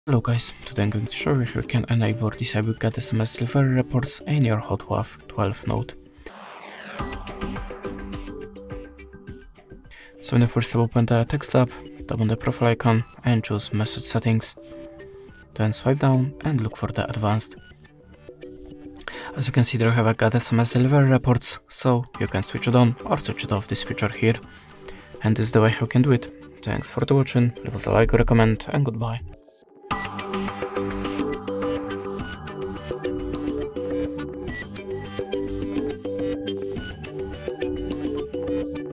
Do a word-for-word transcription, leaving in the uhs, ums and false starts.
Hello guys, today I'm going to show you how you can enable or disable get S M S Delivery Reports in your HOTWAV twelve Note. So when you first open the text app, tap on the profile icon and choose Message Settings. Then swipe down and look for the Advanced. As you can see, there you have a get S M S Delivery Reports, so you can switch it on or switch it off, this feature here. And this is the way how you can do it. Thanks for watching, leave us a like or a comment, and goodbye.